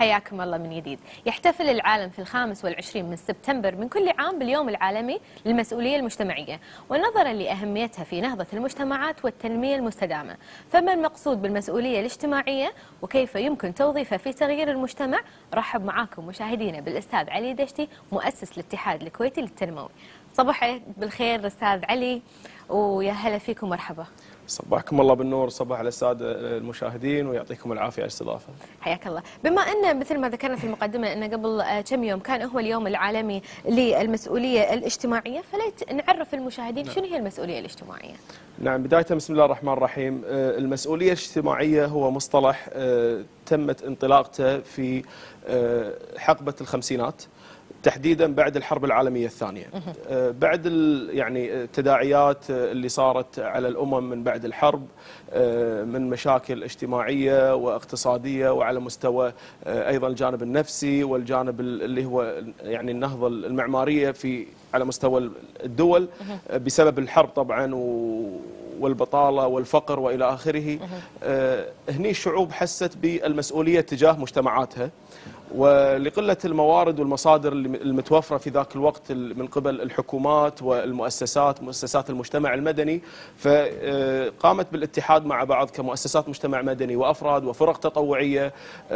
حياكم الله من جديد. يحتفل العالم في 25 من سبتمبر من كل عام باليوم العالمي للمسؤولية المجتمعية، ونظرا لأهميتها في نهضة المجتمعات والتنمية المستدامة، فما المقصود بالمسؤولية الاجتماعية وكيف يمكن توظيفها في تغيير المجتمع؟ رحب معاكم مشاهدينا بالأستاذ علي دشتي، مؤسس الاتحاد الكويتي للتنموي. صباح بالخير أستاذ علي، ويا هلا فيكم، مرحبا. صباحكم الله بالنور، صباح على السادة المشاهدين ويعطيكم العافية على الاستضافة. حياك الله. بما أن مثل ما ذكرنا في المقدمة أن قبل كم يوم كان هو اليوم العالمي للمسؤولية الاجتماعية، فليت نعرف المشاهدين شنو هي المسؤولية الاجتماعية؟ نعم، بداية بسم الله الرحمن الرحيم. المسؤولية الاجتماعية هو مصطلح تمت انطلاقته في حقبة الخمسينات، تحديدا بعد الحرب العالمية الثانية. بعد يعني التداعيات اللي صارت على الأمم من بعد الحرب، من مشاكل اجتماعية واقتصادية، وعلى مستوى أيضا الجانب النفسي والجانب اللي هو يعني النهضة المعمارية على مستوى الدول بسبب الحرب طبعا والبطالة والفقر وإلى آخره. هني الشعوب حست بالمسؤولية تجاه مجتمعاتها، ولقلة الموارد والمصادر المتوفرة في ذاك الوقت من قبل الحكومات والمؤسسات، مؤسسات المجتمع المدني، فقامت بالاتحاد مع بعض كمؤسسات مجتمع مدني وأفراد وفرق تطوعية.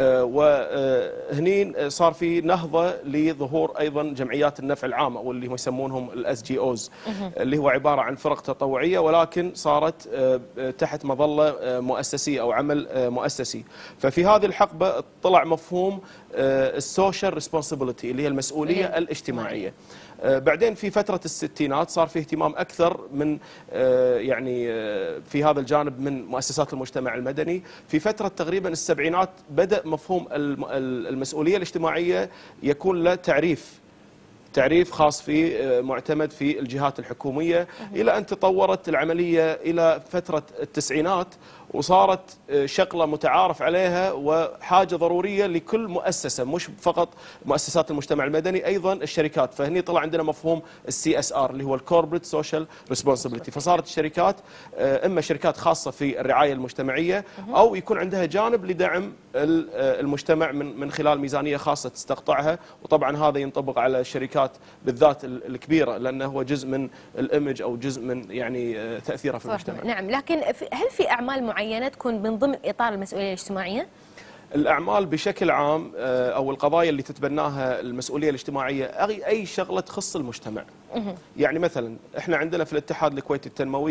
وهني صار في نهضة لظهور أيضا جمعيات النفع العام، أو اللي هم يسمونهم الSGOs، اللي هو عبارة عن فرق تطوعية ولكن صارت تحت مظلة مؤسسية أو عمل مؤسسي. ففي هذه الحقبة طلع مفهوم السوشيال ريسبونسبيلتي اللي هي المسؤولية الاجتماعية. بعدين في فترة الستينات صار في اهتمام أكثر من يعني في هذا الجانب من مؤسسات المجتمع المدني. في فترة تقريبا السبعينات بدأ مفهوم المسؤولية الاجتماعية يكون له تعريف خاص فيه معتمد في الجهات الحكومية، إلى أن تطورت العملية إلى فترة التسعينات وصارت شغلة متعارف عليها وحاجة ضرورية لكل مؤسسة، مش فقط مؤسسات المجتمع المدني، أيضا الشركات. فهني طلع عندنا مفهوم CSR اللي هو الكوربريت سوشيال ريسبونسبيلتي. فصارت الشركات إما شركات خاصة في الرعاية المجتمعية أو يكون عندها جانب لدعم المجتمع من خلال ميزانية خاصة تستقطعها. وطبعا هذا ينطبق على الشركات بالذات الكبيرة، لأنه هو جزء من الإيمج أو جزء من يعني تأثيرها في المجتمع. نعم، لكن هل في أعمال معينة تكون من ضمن إطار المسؤولية الاجتماعية؟ الأعمال بشكل عام أو القضايا اللي تتبناها المسؤولية الاجتماعية أي شغلة تخص المجتمع. يعني مثلا احنا عندنا في الاتحاد الكويتي التنموي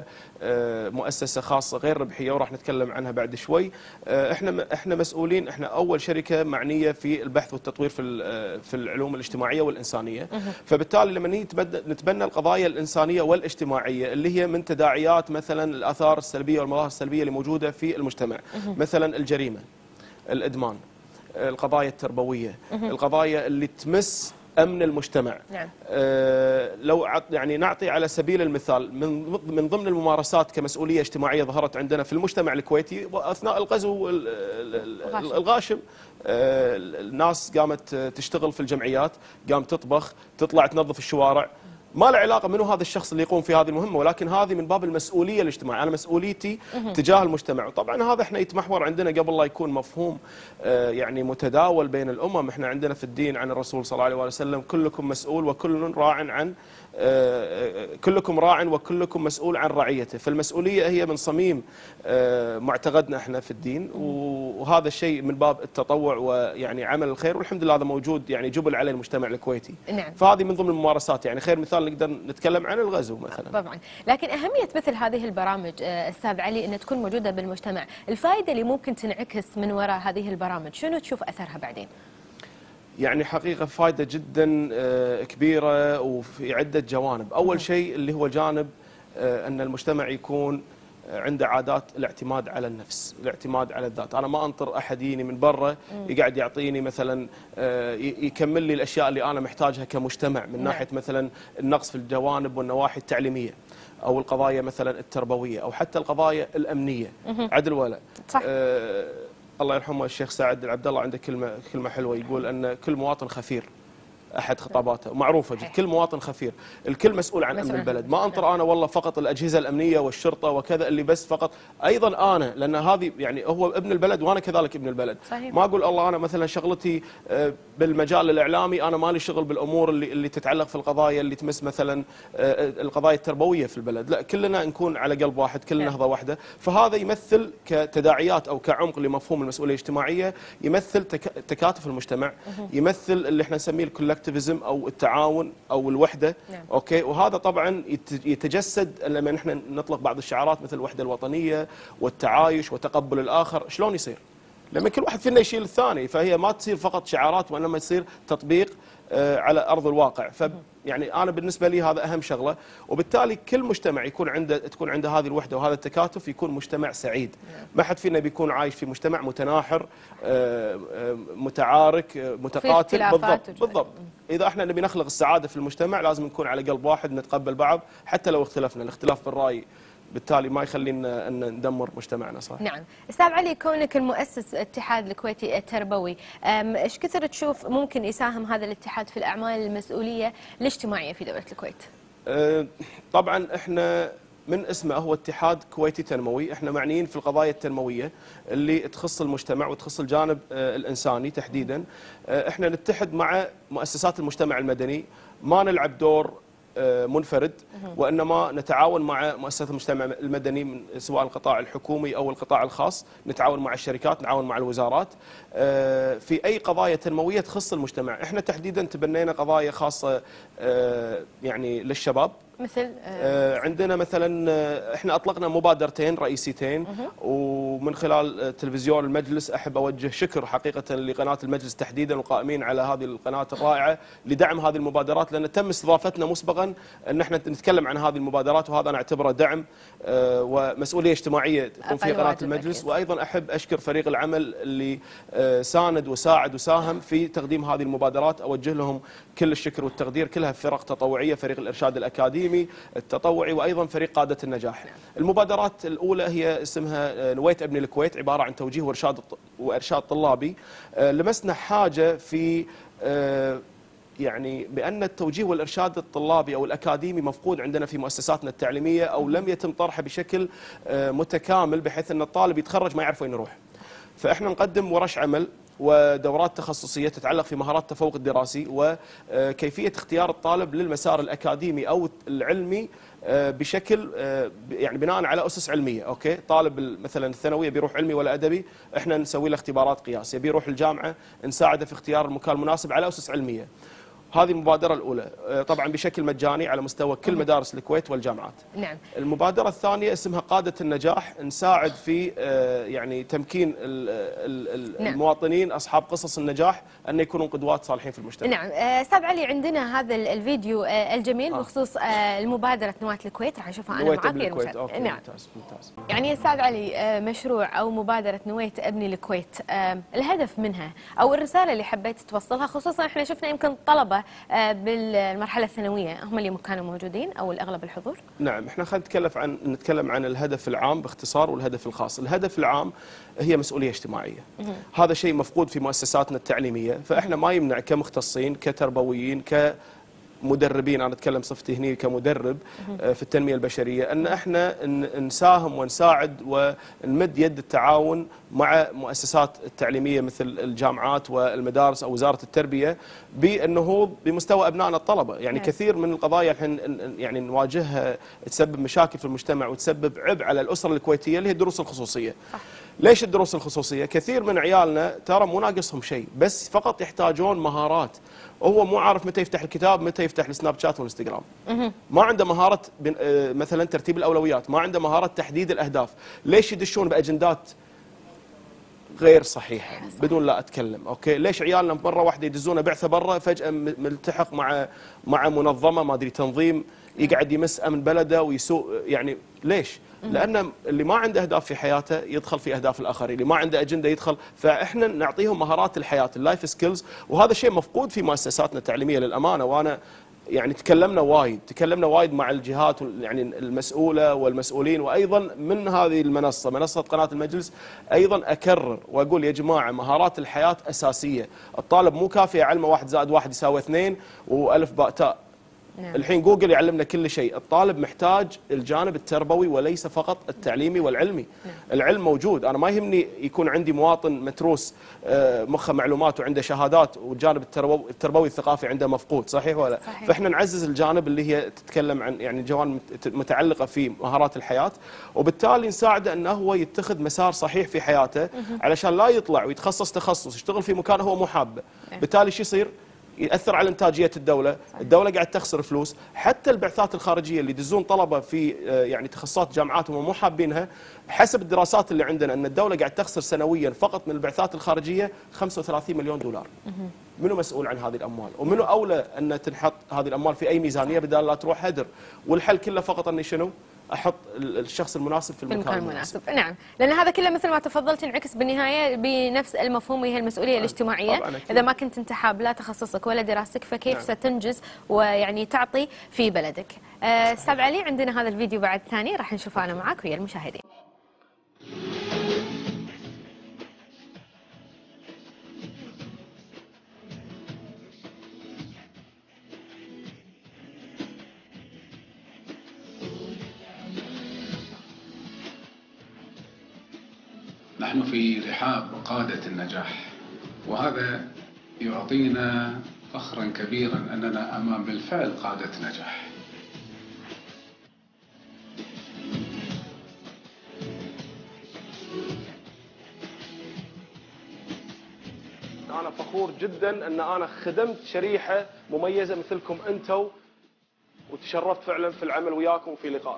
كمؤسسة خاصة غير ربحية وراح نتكلم عنها بعد شوي. احنا مسؤولين، احنا أول شركة معنية في البحث والتطوير في العلوم الاجتماعية والإنسانية. فبالتالي لما نتبنى القضايا الإنسانية والاجتماعية اللي هي من تداعيات مثلا الآثار السلبية والمظاهر السلبية اللي موجودة في المجتمع، مثلا الجريمة، الإدمان، القضايا التربوية، القضايا اللي تمس أمن المجتمع. نعم. لو يعني نعطي على سبيل المثال من ضمن الممارسات كمسؤولية اجتماعية ظهرت عندنا في المجتمع الكويتي أثناء الغزو الغاشم. الناس قامت تشتغل في الجمعيات، قامت تطبخ، تطلع تنظف الشوارع. ما له علاقة منه هذا الشخص اللي يقوم في هذه المهمة، ولكن هذه من باب المسؤولية الاجتماعية، أنا مسؤوليتي تجاه المجتمع. وطبعا هذا احنا يتمحور عندنا قبل لا يكون مفهوم يعني متداول بين الأمم. احنا عندنا في الدين عن الرسول صلى الله عليه وسلم كلكم مسؤول كلكم راع وكلكم مسؤول عن رعيته. فالمسؤولية هي من صميم معتقدنا احنا في الدين، وهذا الشيء من باب التطوع ويعني عمل الخير، والحمد لله هذا موجود يعني جبل عليه المجتمع الكويتي. نعم. فهذه من ضمن الممارسات. يعني خير مثال نقدر نتكلم عن الغزو مثلا. طبعا، لكن أهمية مثل هذه البرامج أستاذ علي أن تكون موجودة بالمجتمع، الفائدة اللي ممكن تنعكس من وراء هذه البرامج شنو تشوف أثرها بعدين؟ يعني حقيقة فائدة جدا كبيرة وفي عدة جوانب. أول شيء اللي هو جانب أن المجتمع يكون عنده عادات الاعتماد على النفس، الاعتماد على الذات. أنا ما أنطر أحد يجيني من برا يقعد يعطيني مثلا يكمل لي الأشياء اللي أنا محتاجها كمجتمع من ناحية مثلا النقص في الجوانب والنواحي التعليمية أو القضايا مثلا التربوية أو حتى القضايا الأمنية. عدل ولا صح. الله يرحمه الشيخ سعد العبد الله عنده كلمة حلوة، يقول أن كل مواطن خفير احد خطاباته معروفه جدا، كل مواطن خفير، الكل مسؤول عن امن البلد، ما انطر انا والله فقط الاجهزه الامنيه والشرطه وكذا اللي بس فقط، ايضا انا لان هذه يعني هو ابن البلد وانا كذلك ابن البلد. صحيح. ما اقول الله انا مثلا شغلتي بالمجال الاعلامي، انا مالي شغل بالامور اللي تتعلق في القضايا اللي تمس مثلا القضايا التربويه في البلد، لا كلنا نكون على قلب واحد، كلنا نهضه واحده، فهذا يمثل كتداعيات او كعمق لمفهوم المسؤوليه الاجتماعيه، يمثل تكاتف المجتمع، يمثل اللي احنا نسميه الكولكتيفيزم او التعاون او الوحده. اوكي، وهذا طبعا يتجسد لما نحن نطلق بعض الشعارات مثل الوحده الوطنيه والتعايش وتقبل الاخر. شلون يصير؟ لما كل واحد فينا يشيل الثاني، فهي ما تصير فقط شعارات وانما تصير تطبيق على ارض الواقع. يعني انا بالنسبه لي هذا اهم شغله، وبالتالي كل مجتمع تكون عنده هذه الوحده وهذا التكاتف يكون مجتمع سعيد. ما حد فينا بيكون عايش في مجتمع متناحر متعارك متقاتل. بالضبط. اذا احنا نبي نخلق السعاده في المجتمع لازم نكون على قلب واحد، نتقبل بعض حتى لو اختلفنا، الاختلاف بالراي بالتالي ما يخلينا ان ندمر مجتمعنا. صح. نعم. استاذ علي، كونك المؤسس الاتحاد الكويتي التربوي، ايش كثر تشوف ممكن يساهم هذا الاتحاد في الاعمال المسؤوليه الاجتماعيه في دوله الكويت؟ طبعا احنا من اسمه هو اتحاد كويتي تنموي، احنا معنيين في القضايا التنمويه اللي تخص المجتمع وتخص الجانب الانساني تحديدا. احنا نتحد مع مؤسسات المجتمع المدني، ما نلعب دور منفرد، وانما نتعاون مع مؤسسات المجتمع المدني من سواء القطاع الحكومي او القطاع الخاص، نتعاون مع الشركات، نتعاون مع الوزارات في اي قضايا تنمويه تخص المجتمع. احنا تحديدا تبنينا قضايا خاصه يعني للشباب، مثل عندنا مثلا احنا اطلقنا مبادرتين رئيسيتين، ومن خلال تلفزيون المجلس احب اوجه شكر حقيقه لقناه المجلس تحديدا والقائمين على هذه القناه الرائعه لدعم هذه المبادرات، لان تم استضافتنا مسبقا ان احنا نتكلم عن هذه المبادرات، وهذا انا اعتبره دعم ومسؤوليه اجتماعيه تكون في قناه المجلس. وايضا احب اشكر فريق العمل اللي ساند وساعد وساهم في تقديم هذه المبادرات، اوجه لهم كل الشكر والتقدير، كلها فرق تطوعيه، فريق الارشاد الاكاديمي التطوعي، وايضا فريق قاده النجاح. المبادرات الاولى هي اسمها نويت ابني الكويت، عباره عن توجيه وارشاد طلابي. لمسنا حاجه في يعني بان التوجيه والارشاد الطلابي او الاكاديمي مفقود عندنا في مؤسساتنا التعليميه، او لم يتم طرحه بشكل متكامل بحيث ان الطالب يتخرج ما يعرف وين يروح. فاحنا نقدم ورش عمل ودورات تخصصيه تتعلق في مهارات التفوق الدراسي وكيفيه اختيار الطالب للمسار الاكاديمي او العلمي بشكل يعني بناء على اسس علميه. اوكي، طالب مثلا الثانويه بيروح علمي ولا ادبي، احنا نسوي له اختبارات قياس، يبي يروح الجامعه نساعده في اختيار المكان المناسب على اسس علميه. هذه المبادرة الأولى، طبعا بشكل مجاني على مستوى كل مدارس الكويت والجامعات. نعم. المبادرة الثانية اسمها قادة النجاح، نساعد في يعني تمكين المواطنين أصحاب قصص النجاح أن يكونوا قدوات صالحين في المجتمع. نعم. أستاذ علي، عندنا هذا الفيديو الجميل بخصوص المبادرة نواة الكويت، راح نشوفها أنا معك يا المشاهد. نعم. ممتاز. يعني أستاذ علي، مشروع أو مبادرة نويت ابني الكويت، الهدف منها أو الرسالة اللي حبيت توصلها، خصوصا احنا شفنا يمكن طلبة بالمرحلة الثانوية هم اللي كانوا موجودين أو الأغلب الحضور. نعم، احنا خلينا نتكلم عن الهدف العام باختصار والهدف الخاص. الهدف العام هي مسؤولية اجتماعية، هذا شيء مفقود في مؤسساتنا التعليمية، فاحنا ما يمنع كمختصين كتربويين مدربين، انا اتكلم صفتي هني كمدرب في التنميه البشريه، ان احنا نساهم ونساعد ونمد يد التعاون مع مؤسسات التعليميه مثل الجامعات والمدارس او وزاره التربيه بالنهوض بمستوى ابنائنا الطلبه. يعني كثير من القضايا الحين يعني نواجهها تسبب مشاكل في المجتمع وتسبب عبء على الاسره الكويتيه اللي هي الدروس الخصوصيه. ليش الدروس الخصوصيه؟ كثير من عيالنا ترى مو ناقصهم شيء، بس فقط يحتاجون مهارات. هو مو عارف متى يفتح الكتاب، متى يفتح السناب شات والانستغرام. ما عنده مهارة مثلا ترتيب الأولويات، ما عنده مهارة تحديد الأهداف. ليش يدشون بأجندات غير صحيحة بدون لا أتكلم؟ أوكي، ليش عيالنا مرة واحدة يدزون بعثة برا فجأة ملتحق مع منظمة ما أدري تنظيم يقعد يمس أمن بلده ويسوء؟ يعني ليش؟ لأن اللي ما عنده أهداف في حياته يدخل في أهداف الآخرين، اللي ما عنده أجندة يدخل، فإحنا نعطيهم مهارات الحياة، اللايف سكيلز، وهذا شيء مفقود في مؤسساتنا التعليمية للأمانة. وأنا يعني تكلمنا وايد مع الجهات يعني المسؤوله والمسؤولين، وايضا من هذه منصه قناه المجلس ايضا اكرر واقول يا جماعه مهارات الحياه اساسيه، الطالب مو كافي علمه 1 زائد 1 يساوي 2 والف باء تاء. نعم. الحين جوجل يعلمنا كل شيء، الطالب محتاج الجانب التربوي وليس فقط التعليمي والعلمي. نعم. العلم موجود، انا ما يهمني يكون عندي مواطن متروس مخه معلومات وعنده شهادات والجانب التربوي الثقافي عنده مفقود، صحيح ولا؟ صحيح. فاحنا نعزز الجانب اللي هي تتكلم عن يعني جوانب متعلقه في مهارات الحياه، وبالتالي نساعده انه هو يتخذ مسار صحيح في حياته علشان لا يطلع ويتخصص تخصص يشتغل في مكان هو مو حابه. بالتالي شو يصير؟ يأثر على إنتاجية الدولة، الدولة قاعد تخسر فلوس، حتى البعثات الخارجية اللي يدزون طلبة في يعني تخصصات جامعاتهم مو حابينها، حسب الدراسات اللي عندنا أن الدولة قاعد تخسر سنويا فقط من البعثات الخارجية 35 مليون دولار. منو مسؤول عن هذه الأموال؟ ومنو أولى أن تنحط هذه الأموال في أي ميزانية بدال لا تروح هدر؟ والحل كله فقط أني شنو؟ احط الشخص المناسب في المكان المناسب. نعم، لان هذا كله مثل ما تفضلت ينعكس بالنهايه بنفس المفهوم، وهي المسؤوليه الاجتماعيه. اذا ما كنت انت حاب لا تخصصك ولا دراستك فكيف ستنجز ويعني تعطي في بلدك. استاذ علي، عندنا هذا الفيديو بعد ثاني راح نشوفه انا معك ويا المشاهدين. نحن في رحاب قادة النجاح، وهذا يعطينا فخرا كبيرا أننا أمام بالفعل قادة نجاح. أنا فخور جدا أن أنا خدمت شريحة مميزة مثلكم أنتم، وتشرفت فعلا في العمل وياكم وفي لقائكم.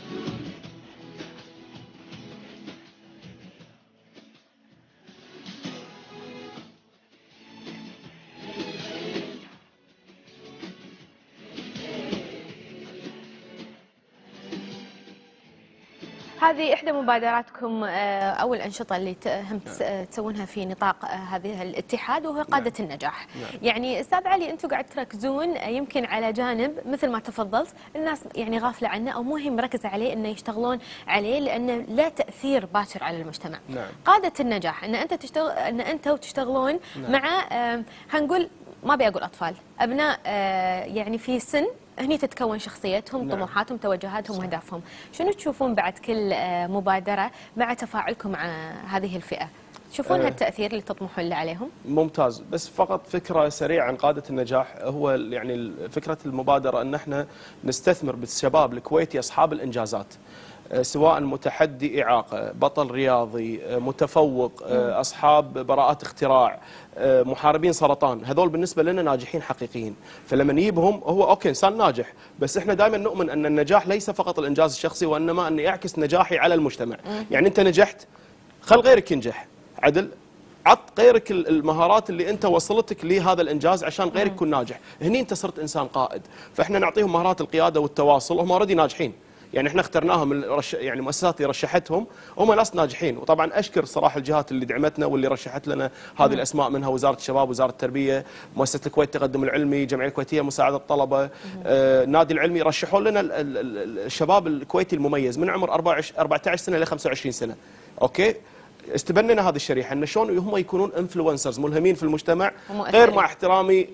هذه إحدى مبادراتكم أو الأنشطة اللي هم تسوونها في نطاق هذه الاتحاد، وهو قادة النجاح. يعني أستاذ علي، أنتم قاعد تركزون يمكن على جانب مثل ما تفضلت الناس يعني غافلة عنه أو مو هي مركزة عليه إنه يشتغلون عليه لأنه له تأثير باشر على المجتمع. قادة النجاح إن أنت تشتغل، إن أنتم تشتغلون مع هنقول ما بيقول أطفال، أبناء يعني في سن هني تتكون شخصيتهم، طموحاتهم، توجهاتهم واهدافهم. شنو تشوفون بعد كل مبادرة مع تفاعلكم مع هذه الفئة؟ تشوفون هالتأثير اللي تطمحون له عليهم؟ ممتاز، بس فقط فكرة سريعة عن قادة النجاح. هو يعني فكرة المبادرة أن احنا نستثمر بالشباب الكويتي أصحاب الإنجازات، سواء متحدي إعاقة، بطل رياضي، متفوق، أصحاب براءات اختراع، محاربين سرطان، هذول بالنسبة لنا ناجحين حقيقيين. فلما نجيبهم هو أوكي إنسان ناجح، بس إحنا دائما نؤمن أن النجاح ليس فقط الإنجاز الشخصي، وإنما أن يعكس نجاحي على المجتمع. يعني أنت نجحت، خل غيرك ينجح، عدل عط غيرك المهارات اللي انت وصلتك لهذا الانجاز عشان غيرك يكون ناجح. هني انت صرت انسان قائد. فاحنا نعطيهم مهارات القياده والتواصل، هم اوريدي ناجحين. يعني احنا اخترناهم يعني المؤسسات اللي رشحتهم هم ناس ناجحين، وطبعا اشكر صراحه الجهات اللي دعمتنا واللي رشحت لنا هذه الاسماء، منها وزاره الشباب، وزاره التربيه، مؤسسه الكويت التقدم العلمي، الجمعيه الكويتيه لمساعده الطلبه، النادي العلمي، رشحوا لنا الشباب الكويتي المميز من عمر 14 سنه ل 25 سنه. اوكي، استبنينا هذه الشريحه ان شلون هم يكونون انفلونسرز، ملهمين في المجتمع، غير مع احترامي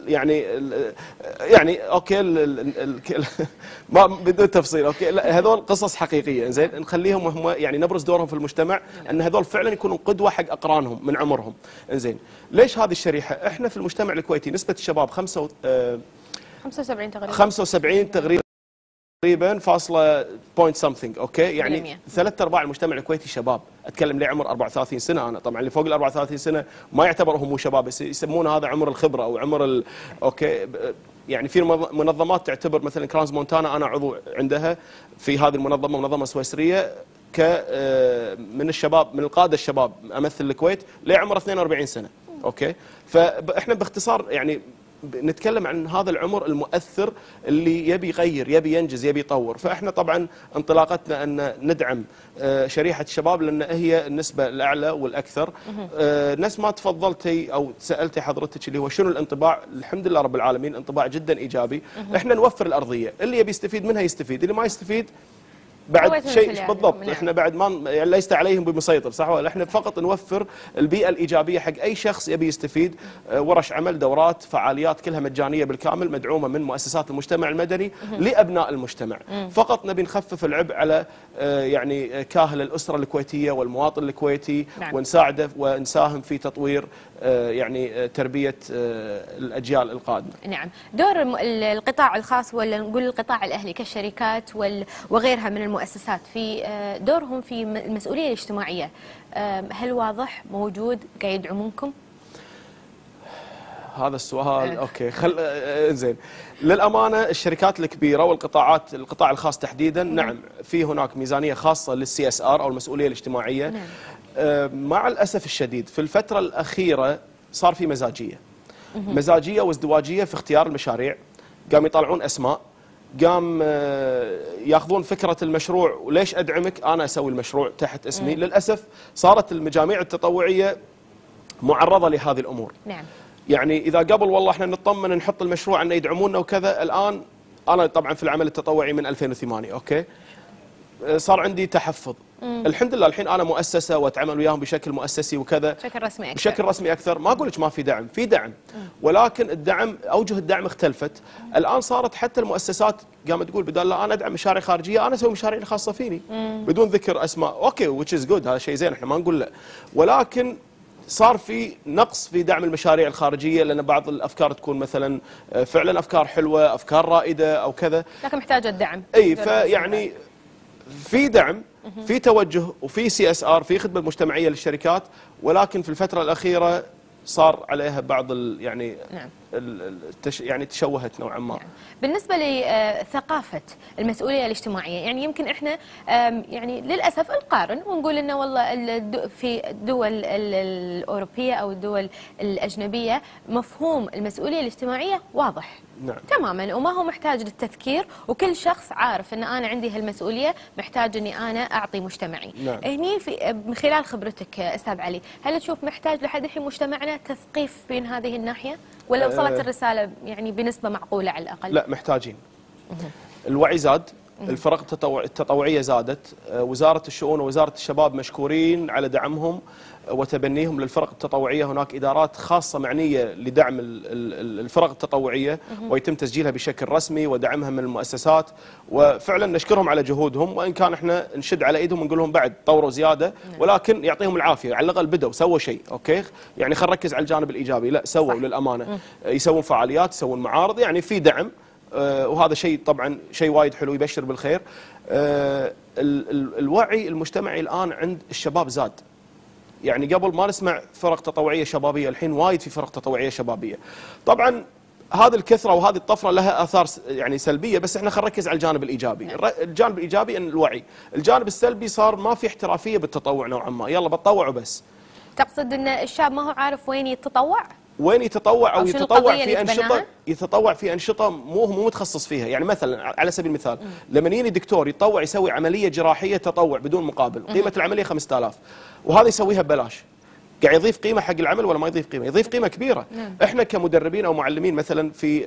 يعني اوكي ما بدون تفصيل، اوكي لا هذول قصص حقيقيه، زين نخليهم هم يعني نبرز دورهم في المجتمع، ان هذول فعلا يكونون قدوه حق اقرانهم من عمرهم. زين ليش هذه الشريحه؟ احنا في المجتمع الكويتي نسبه الشباب 75 تقريبا فاصلة بوينت سمثينج، اوكي يعني 3/4 المجتمع الكويتي شباب. اتكلم لي عمر 34 سنه انا، طبعا اللي فوق ال 34 سنه ما يعتبرهم مو شباب، بس يسمون هذا عمر الخبره او عمر اوكي. يعني في منظمات تعتبر مثلا كرانز مونتانا، انا عضو عندها في هذه المنظمه، منظمه سويسريه، من الشباب، من القاده الشباب امثل الكويت لعمر 42 سنه، اوكي. فاحنا باختصار يعني نتكلم عن هذا العمر المؤثر اللي يبي يغير، يبي ينجز، يبي يطور. فاحنا طبعا انطلاقتنا ان ندعم شريحه الشباب لان هي النسبه الاعلى والاكثر. نفس ما تفضلتي او سالتي حضرتك اللي هو شنو الانطباع، الحمد لله رب العالمين انطباع جدا ايجابي. احنا نوفر الارضيه، اللي يبي يستفيد منها يستفيد، اللي ما يستفيد بعد شيء يعني بالضبط. احنا بعد ما يعني ليس عليهم بمسيطر، صح ولا؟ احنا فقط نوفر البيئه الايجابيه حق اي شخص يبي يستفيد. ورش عمل، دورات، فعاليات كلها مجانيه بالكامل، مدعومه من مؤسسات المجتمع المدني لابناء المجتمع. فقط نبي نخفف العبء على يعني كاهل الاسره الكويتيه والمواطن الكويتي. نعم. ونساعده ونساهم في تطوير يعني تربيه الاجيال القادمه. نعم. دور القطاع الخاص ولا نقول القطاع الاهلي كالشركات وغيرها من المؤسسات في دورهم في المسؤوليه الاجتماعيه، هل واضح موجود قاعد يدعمونكم؟ هذا السؤال اوكي زين. للامانه الشركات الكبيره القطاع الخاص تحديدا، نعم في هناك ميزانيه خاصه للسي اس ار او المسؤوليه الاجتماعيه. نعم. مع الاسف الشديد في الفتره الاخيره صار في مزاجيه وازدواجيه في اختيار المشاريع. قام يطلعون اسماء، قام ياخذون فكره المشروع وليش ادعمك انا اسوي المشروع تحت اسمي. للاسف صارت المجاميع التطوعيه معرضه لهذه الامور. نعم. يعني اذا قبل والله احنا نطمن نحط المشروع انه يدعمونا وكذا، الان انا طبعا في العمل التطوعي من 2008 اوكي، صار عندي تحفظ. الحمد لله الحين انا مؤسسه واتعامل وياهم بشكل مؤسسي وكذا، بشكل رسمي اكثر. ما اقول لك ما في دعم، في دعم، ولكن الدعم اوجه الدعم اختلفت. الان صارت حتى المؤسسات قامت تقول بدال لا انا ادعم مشاريع خارجيه انا اسوي مشاريع الخاصه فيني بدون ذكر اسماء. اوكي which is good، هذا شيء زين، احنا ما نقول لا، ولكن صار في نقص في دعم المشاريع الخارجيه لان بعض الافكار تكون مثلا فعلا افكار حلوه، افكار رائده او كذا، لكن محتاجه الدعم. اي فيعني في دعم، في توجه، وفي سي اس ار، في خدمه مجتمعيه للشركات، ولكن في الفتره الاخيره صار عليها بعض يعني نعم. يعني تشوهت نوعا ما. نعم. بالنسبه لثقافه المسؤوليه الاجتماعيه، يعني يمكن احنا يعني للاسف نقارن ونقول انه والله في الدول الاوروبيه او الدول الاجنبيه مفهوم المسؤوليه الاجتماعيه واضح. نعم. تماما، وما هو محتاج للتذكير، وكل شخص عارف ان انا عندي هالمسؤوليه، محتاج اني انا اعطي مجتمعي. نعم. هني من خلال خبرتك استاذ علي، هل تشوف محتاج لحد الحين مجتمعنا تثقيف بين هذه الناحيه؟ ولا وصلت الرساله يعني بنسبه معقوله على الاقل؟ لا محتاجين. الوعي زاد، الفرق التطوعيه زادت، وزاره الشؤون ووزاره الشباب مشكورين على دعمهم وتبنيهم للفرق التطوعيه. هناك ادارات خاصه معنيه لدعم الفرق التطوعيه ويتم تسجيلها بشكل رسمي ودعمها من المؤسسات، وفعلا نشكرهم على جهودهم، وان كان احنا نشد على ايدهم ونقول لهم بعد طوروا زياده، ولكن يعطيهم العافيه، على الاقل بدوا سووا شيء. اوكي يعني خلينا نركز على الجانب الايجابي، لا سووا للامانه، يسوون فعاليات، يسوون معارض، يعني في دعم، وهذا شيء طبعا شيء وايد حلو يبشر بالخير. الوعي المجتمعي الان عند الشباب زاد، يعني قبل ما نسمع فرق تطوعيه شبابيه، الحين وايد في فرق تطوعيه شبابيه. طبعا هذه الكثره وهذه الطفره لها اثار يعني سلبيه، بس احنا خلينا نركز على الجانب الايجابي. الجانب الايجابي ان الوعي، الجانب السلبي صار ما في احترافيه بالتطوع نوعا ما، يلا بتطوع وبس. تقصد ان الشاب ما هو عارف وين يتطوع؟ وين يتطوع او يتطوع في انشطه مو متخصص فيها. يعني مثلا على سبيل المثال لما يجي دكتور يتطوع يسوي عمليه جراحيه تطوع بدون مقابل، قيمه العمليه 5000، وهذا يسويها ببلاش، قاعد يضيف قيمه حق العمل ولا ما يضيف قيمه؟ يضيف قيمه كبيره. احنا كمدربين او معلمين مثلا في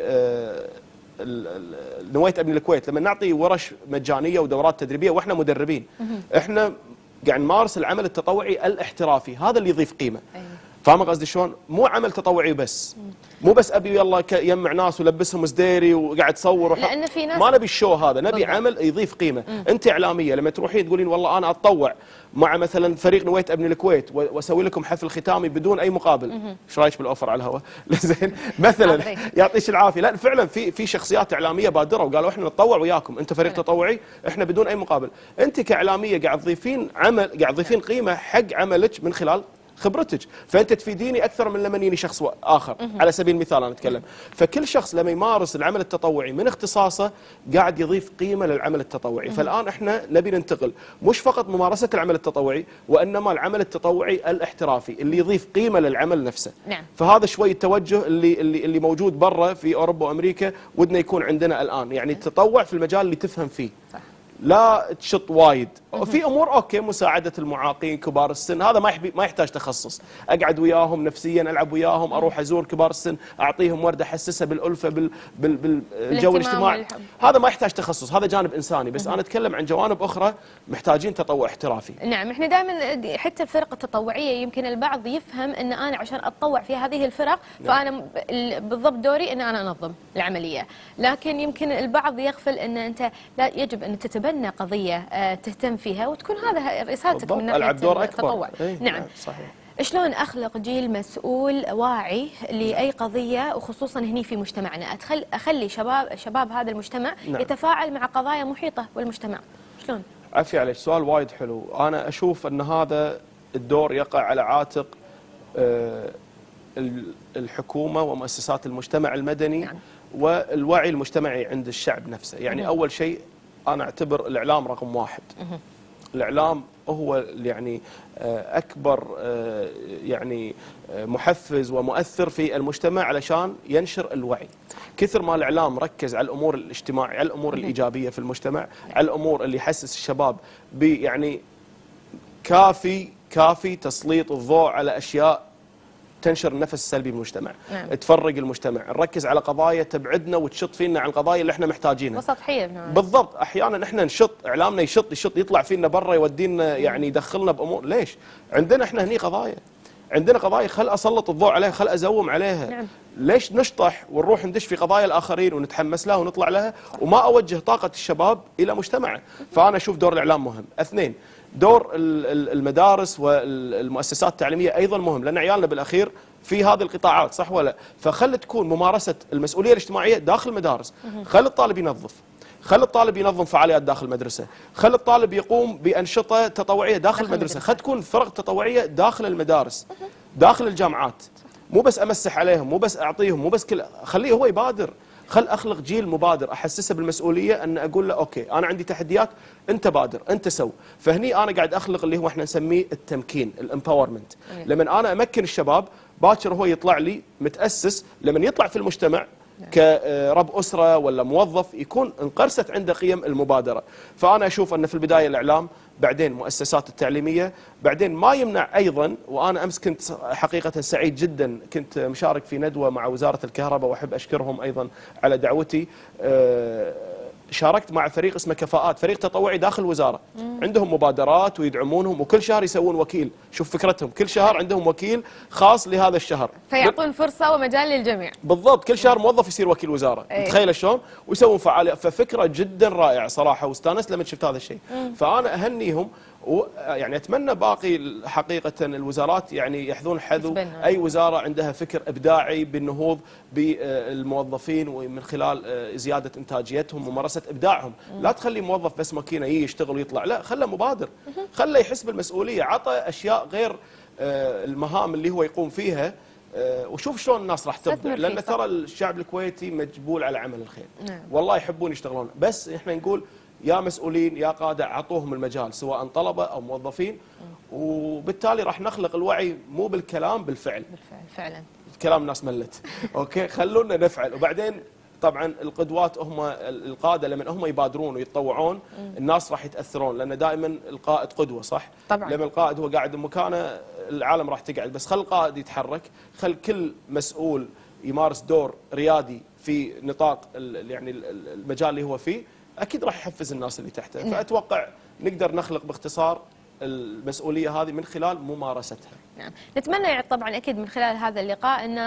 نواة ابن الكويت لما نعطي ورش مجانيه ودورات تدريبيه واحنا مدربين، احنا قاعد نمارس العمل التطوعي الاحترافي، هذا اللي يضيف قيمه. فاهم قصدي شلون؟ مو عمل تطوعي بس، مو بس ابي يلا يجمع ناس ولبسهم زديري وقاعد تصور لان في ناس ما نبي الشو هذا، نبي عمل يضيف قيمه. انت اعلاميه لما تروحين تقولين والله انا اتطوع مع مثلا فريق نواة ابن الكويت واسوي لكم حفل ختامي بدون اي مقابل، ايش رايك بالاوفر على الهواء؟ زين مثلا يعطيش العافيه. لا فعلا في شخصيات اعلاميه بادروا وقالوا احنا نتطوع وياكم، انت فريق تطوعي احنا بدون اي مقابل. انت كاعلاميه قاعد تضيفين عمل، قاعد تضيفين قيمه حق عملك من خلال خبرتك، فانت تفيديني اكثر من لما يجيني شخص اخر. على سبيل المثال انا اتكلم، فكل شخص لما يمارس العمل التطوعي من اختصاصه قاعد يضيف قيمه للعمل التطوعي. فالان احنا نبي ننتقل مش فقط ممارسه العمل التطوعي، وانما العمل التطوعي الاحترافي اللي يضيف قيمه للعمل نفسه. نعم. فهذا شوي التوجه اللي موجود برا في اوروبا وامريكا ودنا يكون عندنا الان، يعني التطوع في المجال اللي تفهم فيه. صح. لا تشط وايد في امور اوكي، مساعده المعاقين كبار السن هذا ما يحتاج تخصص، اقعد وياهم نفسيا، العب وياهم، اروح ازور كبار السن، اعطيهم ورده، احسسها بالالفه بالجو الاجتماعي، هذا ما يحتاج تخصص، هذا جانب انساني. بس انا اتكلم عن جوانب اخرى محتاجين تطوع احترافي. نعم، احنا دائما حتى الفرق التطوعيه يمكن البعض يفهم ان انا عشان اتطوع في هذه الفرق فانا بالضبط دوري ان انا انظم العمليه، لكن يمكن البعض يغفل ان انت لا يجب ان تتبنى قضيه تهتم فيها وتكون هذا رسالتك من ناحيه التطوع. نعم صحيح. شلون اخلق جيل مسؤول واعي لاي قضيه، وخصوصا هني في مجتمعنا، اخلي شباب هذا المجتمع يتفاعل مع قضايا محيطه بالمجتمع، شلون؟ عفي عليك، سؤال وايد حلو. انا اشوف ان هذا الدور يقع على عاتق الحكومه ومؤسسات المجتمع المدني. نعم. والوعي المجتمعي عند الشعب نفسه. يعني اول شيء انا اعتبر الاعلام رقم واحد. الاعلام هو يعني اكبر يعني محفز ومؤثر في المجتمع علشان ينشر الوعي. كثر ما الاعلام ركز على الامور الاجتماعيه، على الامور الايجابيه في المجتمع، على الامور اللي يحسس الشباب يعني كافي تسليط الضوء على اشياء تنشر النفس السلبي بالمجتمع. نعم. تفرق المجتمع، نركز على قضايا تبعدنا وتشط فينا عن القضايا اللي احنا محتاجينها. وسطحيه. بالضبط، احيانا احنا نشط، اعلامنا يشط يطلع فينا برا يودينا يعني يدخلنا بامور. ليش؟ عندنا احنا هني قضايا، خل اسلط الضوء عليها، خل ازوم عليها. نعم. ليش نشطح ونروح ندش في قضايا الاخرين ونتحمس لها ونطلع لها وما اوجه طاقه الشباب الى مجتمعه؟ فانا اشوف دور الاعلام مهم. اثنين، دور المدارس والمؤسسات التعليميه ايضا مهم، لان عيالنا بالاخير في هذه القطاعات، صح ولا؟ فخل تكون ممارسه المسؤوليه الاجتماعيه داخل المدارس. خل الطالب ينظف، خل الطالب ينظم فعاليات داخل المدرسه، خل الطالب يقوم بانشطه تطوعيه داخل المدرسه، خل تكون فرق تطوعيه داخل المدارس، داخل الجامعات. مو بس امسح عليهم، مو بس اعطيهم، مو بس خليه هو يبادر. خل اخلق جيل مبادر، احسسه بالمسؤوليه، ان اقول له اوكي انا عندي تحديات، انت بادر، انت سو. فهني انا قاعد اخلق اللي هو احنا نسميه التمكين، الامباورمنت. لما انا امكن الشباب باكر هو يطلع لي متاسس، لما يطلع في المجتمع كرب أسرة ولا موظف يكون انقرست عنده قيم المبادرة. فأنا أشوف أن في البداية الإعلام، بعدين مؤسسات التعليمية، بعدين ما يمنع أيضا. وأنا أمس كنت حقيقة سعيد جدا، كنت مشارك في ندوة مع وزارة الكهرباء وأحب أشكرهم أيضا على دعوتي. شاركت مع فريق اسمه كفاءات، فريق تطوعي داخل الوزارة. عندهم مبادرات ويدعمونهم، وكل شهر يسوون وكيل. شوف فكرتهم، كل شهر عندهم وكيل خاص لهذا الشهر، فيعطون فرصة ومجال للجميع. بالضبط، كل شهر موظف يصير وكيل وزارة. تخيل شلون، ويسوون فعاليات. ففكرة جدا رائعة صراحة، واستانست لما شفت هذا الشيء. فأنا أهنيهم، ويعني اتمنى باقي حقيقه الوزارات يعني ياخذون حذو. اي وزاره عندها فكر ابداعي بالنهوض بالموظفين ومن خلال زياده انتاجيتهم وممارسه ابداعهم. لا تخلي موظف بس ماكينه يشتغل ويطلع، لا، خله مبادر، خله يحس بالمسؤوليه، عطى اشياء غير المهام اللي هو يقوم فيها. وشوف شلون الناس راح تبدع، لان ترى الشعب الكويتي مجبول على عمل الخير. والله يحبون يشتغلون، بس احنا نقول يا مسؤولين يا قادة عطوهم المجال، سواء طلبة أو موظفين. وبالتالي راح نخلق الوعي مو بالكلام، بالفعل. فعلا الكلام الناس ملت. أوكي، خلونا نفعل. وبعدين طبعا القدوات هم القادة، لما هم يبادرون ويتطوعون الناس راح يتأثرون، لأن دائما القائد قدوة، صح؟ طبعا. لما القائد هو قاعد بمكانه العالم راح تقعد. بس خل القائد يتحرك، خل كل مسؤول يمارس دور ريادي في نطاق يعني المجال اللي هو فيه، أكيد راح يحفز الناس اللي تحته. فأتوقع نقدر نخلق باختصار المسؤولية هذه من خلال ممارستها. نعم، نتمنى طبعا أكيد من خلال هذا اللقاء أن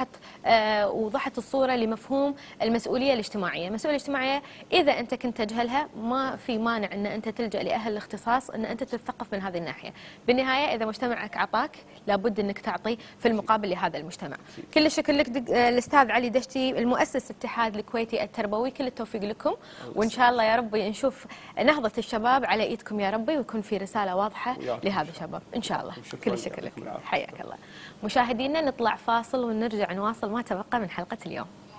وضحت الصورة لمفهوم المسؤولية الاجتماعية. المسؤولية الاجتماعية إذا أنت كنت تجهلها ما في مانع أن أنت تلجأ لأهل الاختصاص أن أنت تتثقف من هذه الناحية. بالنهاية إذا مجتمعك أعطاك لابد أنك تعطي في المقابل لهذا المجتمع. كل الشكر لك الأستاذ علي دشتي، المؤسس الاتحاد الكويتي التربوي، كل التوفيق لكم، وإن شاء الله يا ربي نشوف نهضة الشباب على إيدكم يا ربي، ويكون في رسالة واضحة لهذا الشباب إن شاء الله. كل الشكر لك. حياك الله. مشاهدينا نطلع فاصل ونرجع نواصل ما تبقى من حلقة اليوم.